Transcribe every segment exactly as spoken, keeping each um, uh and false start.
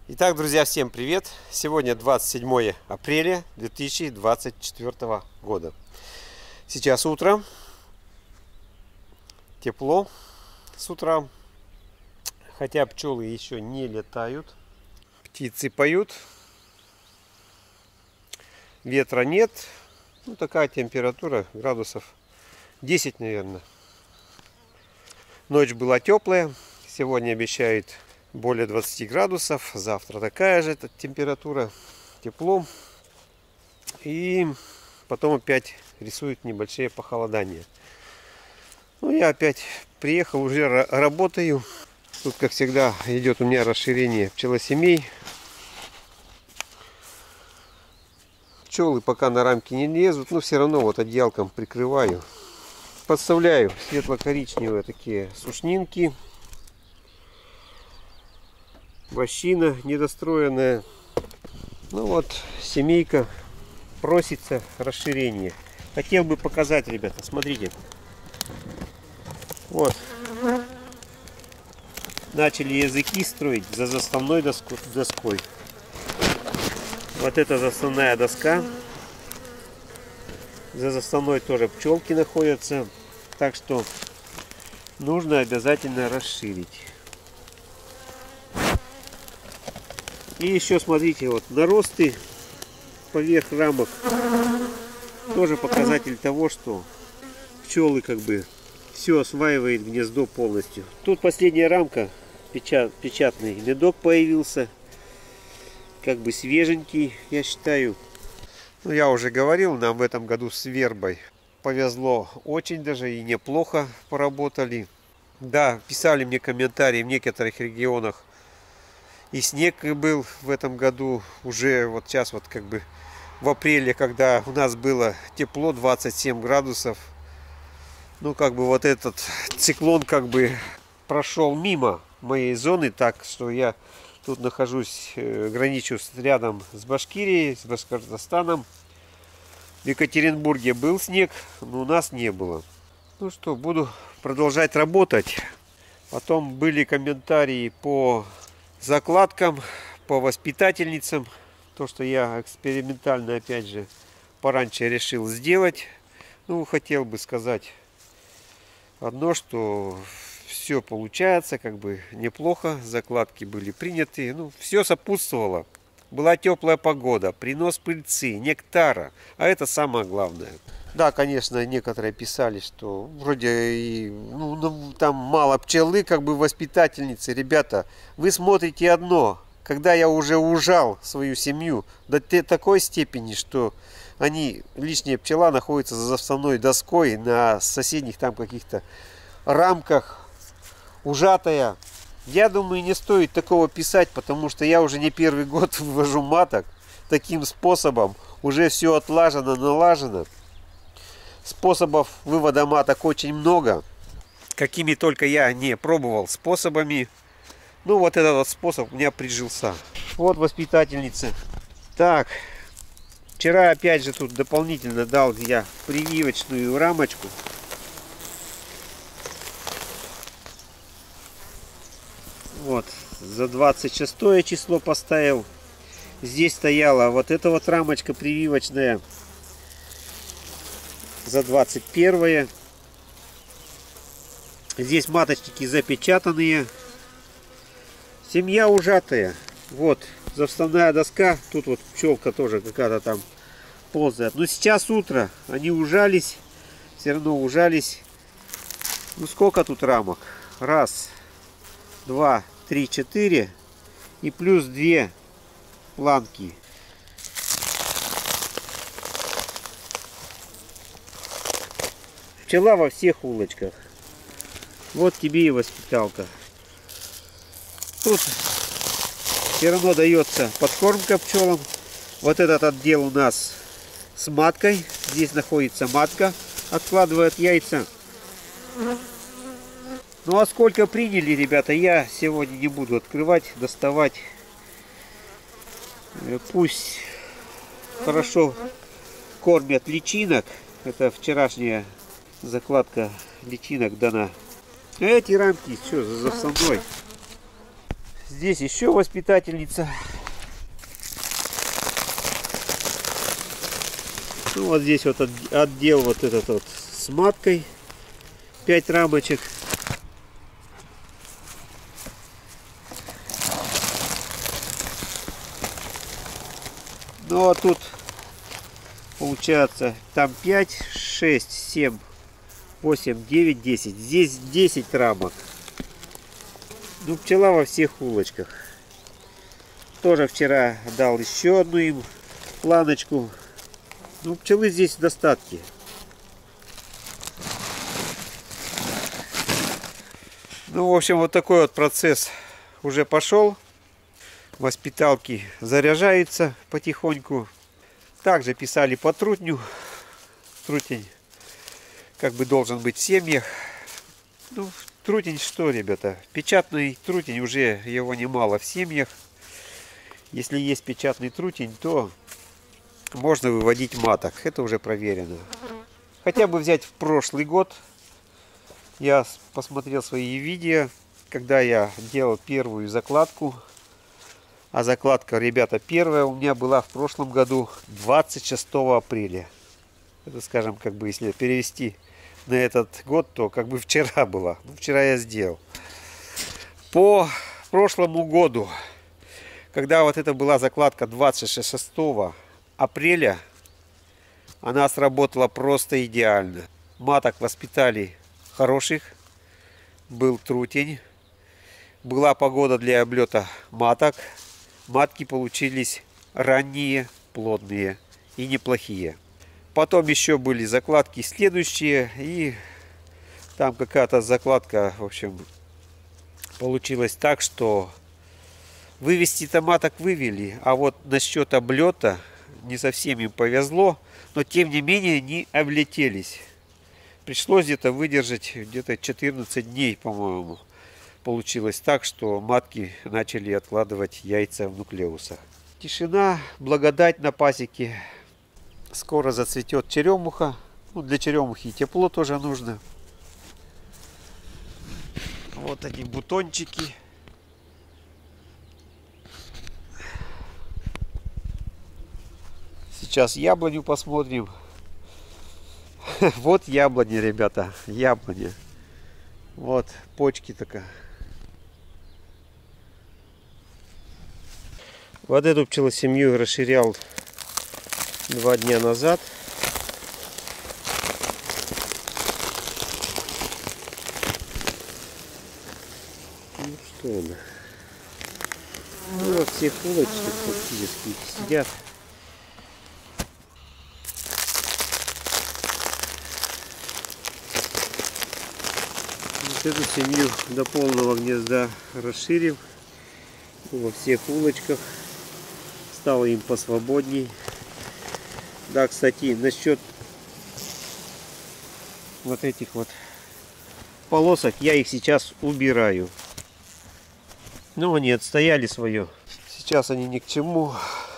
Итак, друзья, всем привет! Сегодня двадцать седьмое апреля две тысячи двадцать четвёртого года. Сейчас утро, тепло с утра, хотя пчелы еще не летают. Птицы поют, ветра нет. Ну, такая температура, градусов десять, наверное. Ночь была теплая, сегодня обещают более двадцати градусов, завтра такая же температура, тепло, и потом опять рисуют небольшие похолодания. Ну, я опять приехал, уже работаю. Тут, как всегда, идет у меня расширение пчелосемей. Пчелы пока на рамки не лезут, но все равно вот одеялком прикрываю. Подставляю светло-коричневые такие сушнинки. Вощина недостроенная. Ну вот, семейка просится расширение. Хотел бы показать, ребята, смотрите. Вот. Начали языки строить за заставной доской. Вот это заставная доска. За заставной тоже пчелки находятся. Так что нужно обязательно расширить. И еще смотрите, вот наросты поверх рамок тоже показатель того, что пчелы как бы все осваивает гнездо полностью. Тут последняя рамка, печат, печатный медок появился, как бы свеженький, я считаю. Ну, я уже говорил, нам в этом году с вербой повезло очень даже и неплохо поработали. Да, писали мне комментарии в некоторых регионах. И снег был в этом году уже вот сейчас вот как бы в апреле, когда у нас было тепло, двадцать семь градусов. Ну как бы вот этот циклон как бы прошел мимо моей зоны, так что я тут нахожусь, граничу рядом с Башкирией, с Башкортостаном. В Екатеринбурге был снег, но у нас не было. Ну что, буду продолжать работать. Потом были комментарии по закладкам, по воспитательницам. То, что я экспериментально, опять же, пораньше решил сделать. Ну, хотел бы сказать одно, что все получается, как бы неплохо. Закладки были приняты. Ну, все сопутствовало. Была теплая погода, принос пыльцы, нектара. А это самое главное. Да, конечно, некоторые писали, что вроде и, ну, ну, там мало пчелы, как бы воспитательницы. Ребята, вы смотрите одно. Когда я уже ужал свою семью до такой степени, что они, лишняя пчела, находится за заставной доской на соседних там каких-то рамках, ужатая. Я думаю, не стоит такого писать, потому что я уже не первый год вывожу маток таким способом. Уже все отлажено, налажено. Способов вывода маток очень много. Какими только я не пробовал способами. Ну, вот этот вот способ у меня прижился. Вот воспитательница. Так, вчера опять же тут дополнительно дал я прививочную рамочку. Вот, за двадцать шестое число поставил. Здесь стояла вот эта вот рамочка прививочная. За двадцать первое. Здесь маточники запечатанные. Семья ужатая. Вот, заставная доска. Тут вот пчелка тоже какая-то там ползает. Но сейчас утро. Они ужались. Все равно ужались. Ну сколько тут рамок? Раз, два, три, четыре. И плюс две планки. Пчела во всех улочках. Вот тебе и воспиталка. Тут все равно дается подкормка пчелам. Вот этот отдел у нас с маткой. Здесь находится матка. Откладывает яйца. Ну а сколько приняли, ребята, я сегодня не буду открывать, доставать. Пусть хорошо кормят личинок. Это вчерашняя закладка личинок дана. Эти рамки, что за заставной? Здесь еще воспитательница. Ну, вот здесь вот отдел вот этот вот с маткой. Пять рамочек. Ну а тут получается там пять, шесть, семь, восемь, девять, десять. Здесь десять рамок. Ну, пчела во всех улочках. Тоже вчера дал еще одну им планочку. Ну, пчелы здесь в достатке. Ну, в общем, вот такой вот процесс уже пошел. Воспиталки заряжаются потихоньку. Также писали по трутню. Трутень как бы должен быть в семьях. Ну, трутень что, ребята? Печатный трутень, уже его немало в семьях. Если есть печатный трутень, то можно выводить маток. Это уже проверено. Хотя бы взять в прошлый год. Я посмотрел свои видео, когда я делал первую закладку. А закладка, ребята, первая у меня была в прошлом году двадцать шестого апреля. Это, скажем, как бы, если перевести на этот год, то как бы вчера была. Ну, вчера я сделал. По прошлому году, когда вот это была закладка двадцать шестого апреля, она сработала просто идеально. Маток воспитали хороших, был трутень, была погода для облета маток. Матки получились ранние, плотные и неплохие. Потом еще были закладки следующие, и там какая-то закладка, в общем, получилось так, что вывести-то маток вывели, а вот насчет облета не совсем им повезло, но тем не менее они облетелись. Пришлось где-то выдержать где-то четырнадцать дней, по-моему. Получилось так, что матки начали откладывать яйца в нуклеусах. Тишина, благодать на пасеке. Скоро зацветет черемуха. Ну, для черемухи тепло тоже нужно. Вот они, бутончики. Сейчас яблоню посмотрим. Вот яблони, ребята, яблони. Вот почки такая. Вот эту пчелосемью расширял два дня назад. Ну что она? Ну, во всех улочках практически сидят. Вот эту семью до полного гнезда расширив во всех улочках. Стало им посвободней. Да, кстати, насчет вот этих вот полосок, я их сейчас убираю. Ну, они отстояли свое. Сейчас они ни к чему.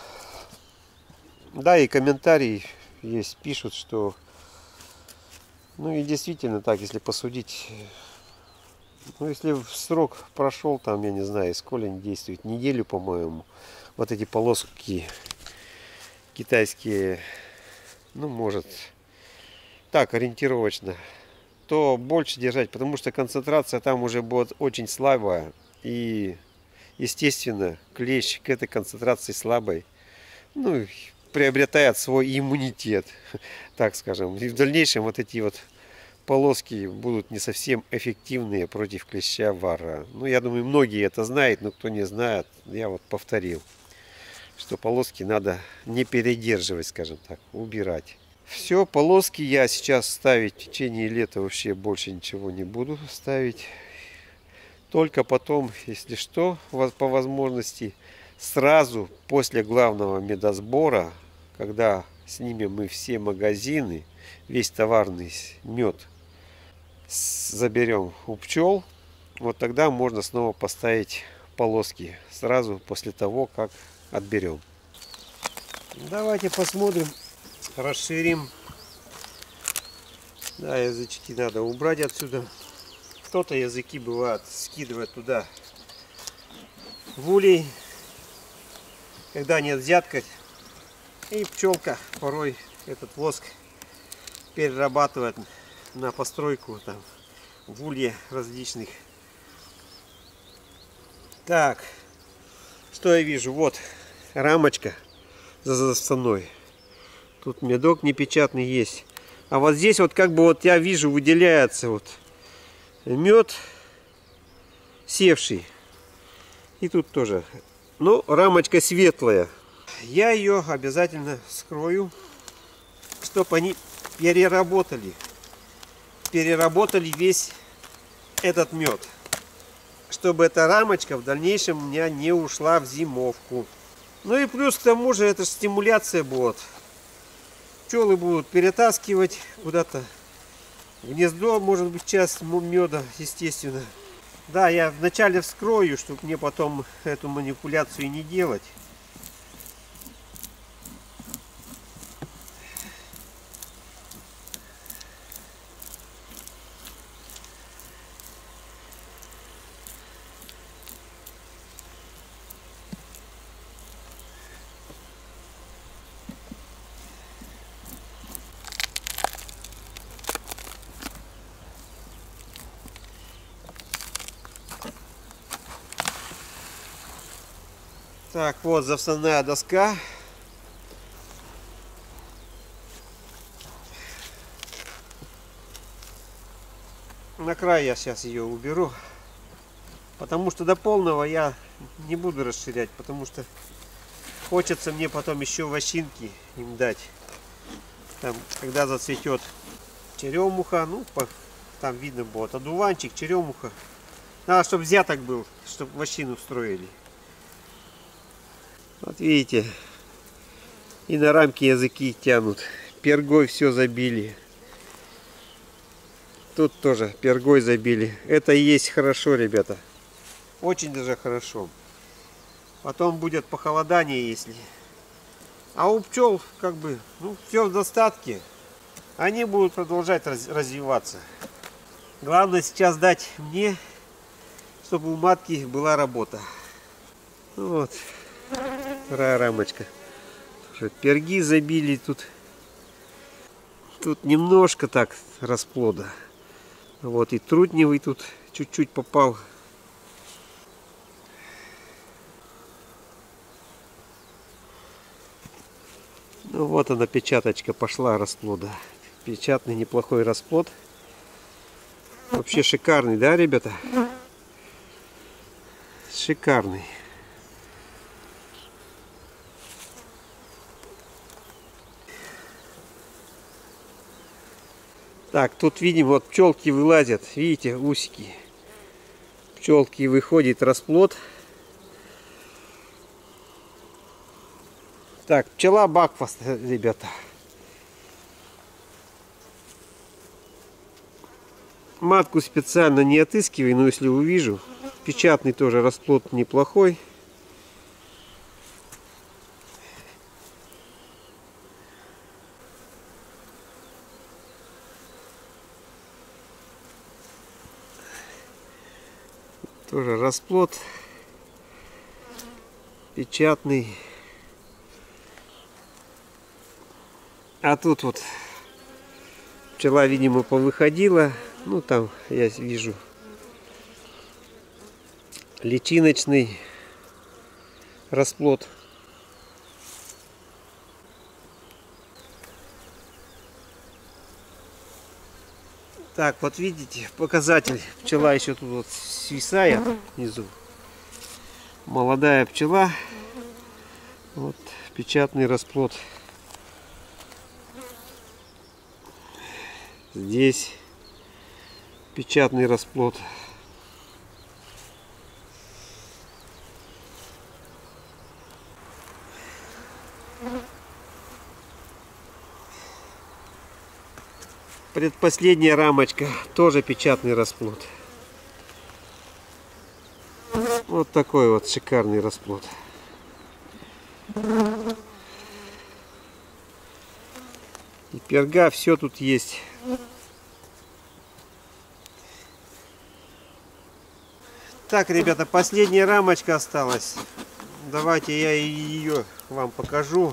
Да, и комментарии есть, пишут, что... Ну и действительно так, если посудить... Ну, если срок прошел, там, я не знаю, сколько они действуют, неделю, по-моему, вот эти полоски китайские, ну, может, так, ориентировочно, то больше держать, потому что концентрация там уже будет очень слабая. И, естественно, клещ к этой концентрации слабой, ну, приобретает свой иммунитет, так скажем. И в дальнейшем вот эти вот полоски будут не совсем эффективные против клеща вара. Ну, я думаю, многие это знают, но кто не знает, я вот повторил, что полоски надо не передерживать, скажем так, убирать. Все, полоски я сейчас ставить в течение лета вообще больше ничего не буду ставить. Только потом, если что, по возможности, сразу после главного медосбора, когда снимем мы все магазины, весь товарный мед заберем у пчел, вот тогда можно снова поставить полоски сразу после того, как отберем. Давайте посмотрим, расширим. Да, язычки надо убрать отсюда. Кто-то языки бывает скидывает туда в улей, когда нет взятка. И пчелка порой этот воск перерабатывает на постройку там в улье различных. Так, что я вижу? Вот рамочка за заставной. Тут медок непечатный есть. А вот здесь вот как бы вот я вижу выделяется вот мед севший. И тут тоже. Ну, рамочка светлая. Я ее обязательно скрою, чтобы они переработали. Переработали весь этот мед. Чтобы эта рамочка в дальнейшем у меня не ушла в зимовку. Ну и плюс к тому же это стимуляция будет. Пчелы будут перетаскивать куда-то в гнездо, может быть, часть меда, естественно. Да, я вначале вскрою, чтобы мне потом эту манипуляцию не делать. Так, вот заставная доска. На край я сейчас ее уберу. Потому что до полного я не буду расширять. Потому что хочется мне потом еще вощинки им дать. Там, когда зацветет черемуха. Ну, по, там видно будет одуванчик, черемуха. Надо, чтобы взяток был, чтобы вощину строили. Вот видите, и на рамке языки тянут. Пергой все забили. Тут тоже пергой забили. Это и есть хорошо, ребята. Очень даже хорошо. Потом будет похолодание, если. А у пчел как бы, ну, все в достатке. Они будут продолжать раз развиваться. Главное сейчас дать мне, чтобы у матки была работа. Вот. Вторая рамочка. Тоже перги забили тут. Тут немножко так расплода. Вот и трутневый тут чуть-чуть попал. Ну вот она, печаточка пошла расплода. Печатный неплохой расплод. Вообще шикарный, да, ребята? Шикарный. Так, тут видим, вот пчелки вылазят, видите, усики. Пчелки выходит расплод. Так, пчела Бакфаст, ребята. Матку специально не отыскивай, но если увижу. Печатный тоже расплод неплохой. Тоже расплод печатный. А тут вот пчела, видимо, повыходила. Ну, там я вижу личиночный расплод. Так, вот видите, показатель. Пчела еще тут вот свисает внизу. Молодая пчела. Вот печатный расплод. Здесь печатный расплод. Предпоследняя рамочка, тоже печатный расплод. Вот такой вот шикарный расплод. И перга, все тут есть. Так, ребята, последняя рамочка осталась. Давайте я ее вам покажу.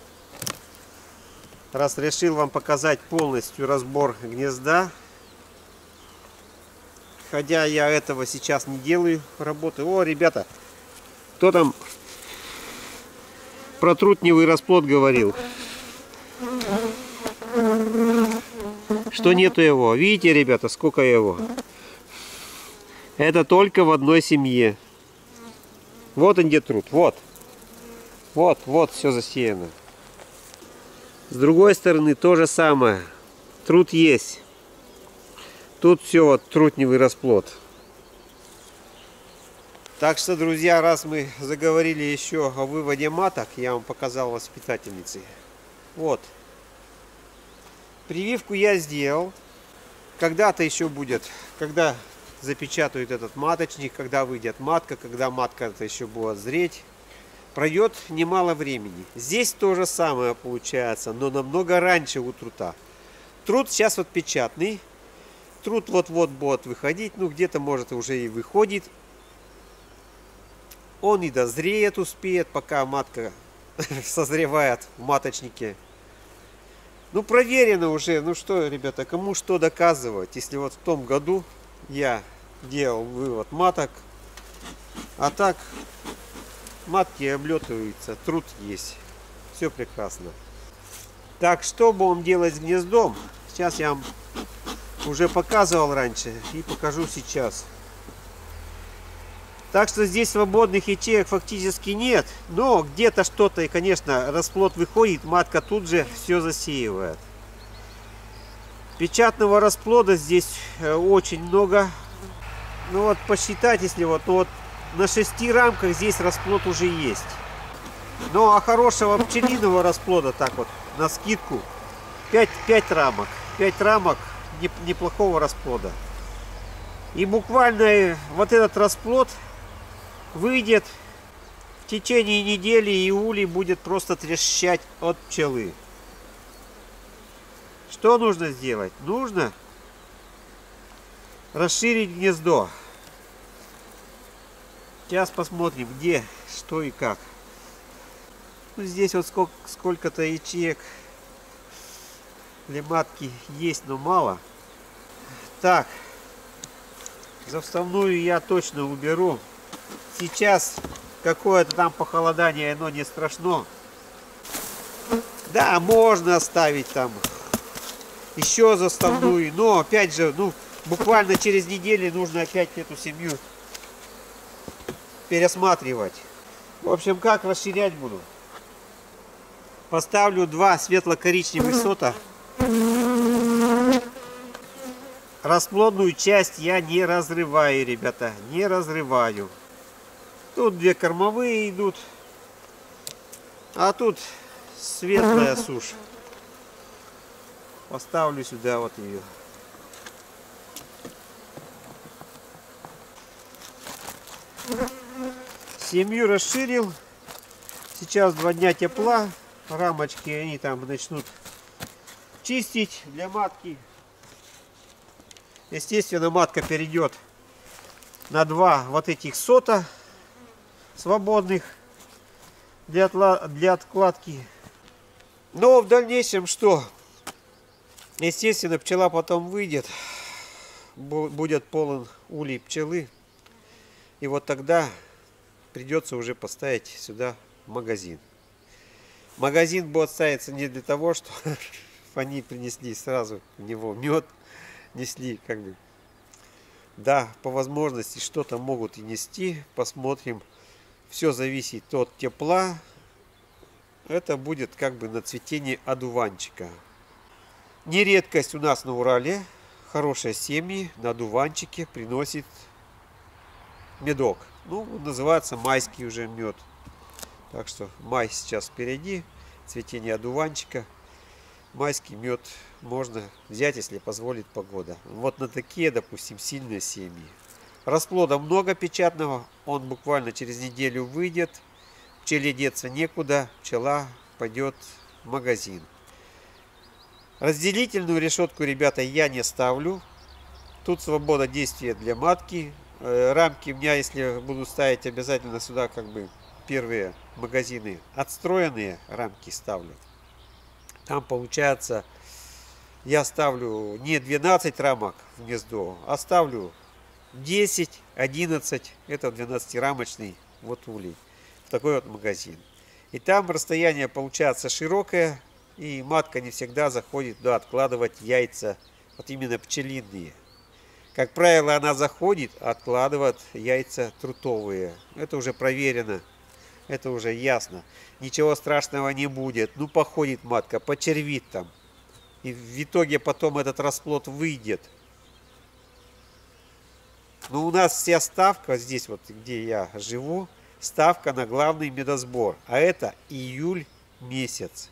Раз решил вам показать полностью разбор гнезда. Хотя я этого сейчас не делаю работы. О, ребята, кто там про трутневый расплод говорил? Что нету его. Видите, ребята, сколько его? Это только в одной семье. Вот он где труд. Вот. Вот, вот все засеяно. С другой стороны то же самое. Труд есть. Тут все вот трутневый расплод. Так что, друзья, раз мы заговорили еще о выводе маток, я вам показал воспитательнице. Вот. Прививку я сделал. Когда-то еще будет, когда запечатают этот маточник, когда выйдет матка, когда матка-то еще будет зреть. Пройдет немало времени. Здесь то же самое получается, но намного раньше у трута. Труд сейчас вот печатный. Труд вот-вот будет выходить, ну где-то может уже и выходит. Он и дозреет успеет, пока матка созревает в маточнике. Ну проверено уже, ну что, ребята, кому что доказывать, если вот в том году я делал вывод маток, а так матки облетываются, труд есть, все прекрасно. Так, что будем делать с гнездом? Сейчас я вам уже показывал раньше и покажу сейчас. Так что здесь свободных ячеек фактически нет, но где-то что-то, и конечно расплод выходит, матка тут же все засеивает. Печатного расплода здесь очень много. Ну вот посчитать, если вот, ну вот на шести рамках здесь расплод уже есть. Ну а хорошего пчелиного расплода, так вот на скидку, пять, пять рамок. пять рамок неплохого расплода. И буквально вот этот расплод выйдет в течение недели, и улей будет просто трещать от пчелы. Что нужно сделать? Нужно расширить гнездо. Сейчас посмотрим, где, что и как. Ну, здесь вот сколько, сколько-то ячеек для матки есть, но мало. Так, заставную я точно уберу. Сейчас какое-то там похолодание, оно не страшно. Да, можно оставить там еще заставную, но опять же, ну, буквально через неделю нужно опять эту семью пересматривать. В общем, как расширять буду? Поставлю два светло-коричневых сота. Расплодную часть я не разрываю, ребята, не разрываю. Тут две кормовые идут, а тут светлая сушь. Поставлю сюда вот ее. Семью расширил. Сейчас два дня тепла. Рамочки они там начнут чистить для матки. Естественно, матка перейдет на два вот этих сота свободных для, отла для откладки. Но в дальнейшем что? Естественно, пчела потом выйдет, будет полон улей пчелы. И вот тогда придется уже поставить сюда магазин. Магазин будет ставиться не для того, что они принесли сразу в него мед, несли как бы. Да, по возможности что-то могут и нести. Посмотрим. Все зависит от тепла. Это будет как бы на цветение одуванчика. Не редкость у нас на Урале. Хорошие семьи на одуванчике приносит медок. Ну, называется майский уже мед. Так что май сейчас впереди. Цветение одуванчика. Майский мед можно взять, если позволит погода. Вот на такие, допустим, сильные семьи. Расплода много печатного. Он буквально через неделю выйдет. Пчеле деться некуда. Пчела пойдет в магазин. Разделительную решетку, ребята, я не ставлю. Тут свобода действия для матки. рамки у меня, если буду ставить, обязательно сюда как бы первые магазины отстроенные рамки ставлю. Там получается, я ставлю не двенадцать рамок в гнездо, а ставлю десять, одиннадцать. Это двенадцатирамочный вот улей. В такой вот магазин. И там расстояние получается широкое, и матка не всегда заходит туда откладывать яйца, вот именно пчелиные. Как правило, она заходит, откладывает яйца трутовые. Это уже проверено, это уже ясно. Ничего страшного не будет. Ну, походит матка, почервит там. И в итоге потом этот расплод выйдет. Но у нас вся ставка, здесь вот, где я живу, ставка на главный медосбор. А это июль месяц.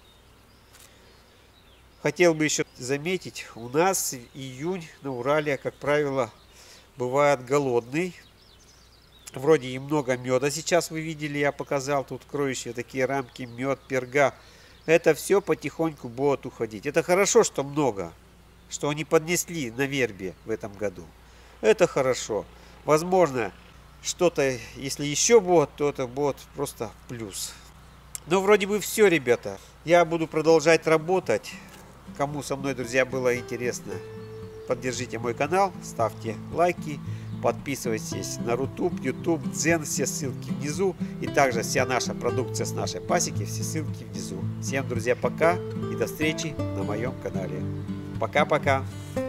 Хотел бы еще заметить, у нас июнь на Урале, как правило, бывает голодный. Вроде и много меда сейчас вы видели, я показал тут кроющие такие рамки, мед, перга. Это все потихоньку будет уходить. Это хорошо, что много, что они поднесли на вербе в этом году. Это хорошо. Возможно, что-то, если еще будет, то это будет просто плюс. Но вроде бы все, ребята. Я буду продолжать работать. Кому со мной, друзья, было интересно, поддержите мой канал, ставьте лайки, подписывайтесь на Рутуб, Ютуб, Дзен, все ссылки внизу. И также вся наша продукция с нашей пасеки, все ссылки внизу. Всем, друзья, пока и до встречи на моем канале. Пока-пока.